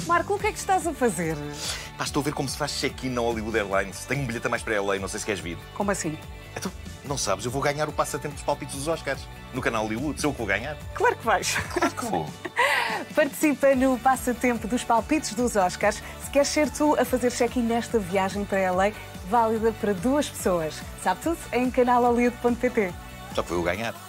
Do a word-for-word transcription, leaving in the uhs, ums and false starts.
Marco, o que é que estás a fazer? Pá, estou a ver como se faz check-in na Hollywood Airlines. Tenho um bilhete a mais para L A, não sei se queres vir. Como assim? Então, não sabes, eu vou ganhar o passatempo dos palpites dos Oscars. No canal Hollywood, sou eu que vou ganhar. Claro que vais. Claro que vou. Participa no passatempo dos palpites dos Oscars. Se queres ser tu a fazer check-in nesta viagem para L A, válida para duas pessoas. Sabe tudo em canal hollywood ponto pt. Só que vou eu ganhar.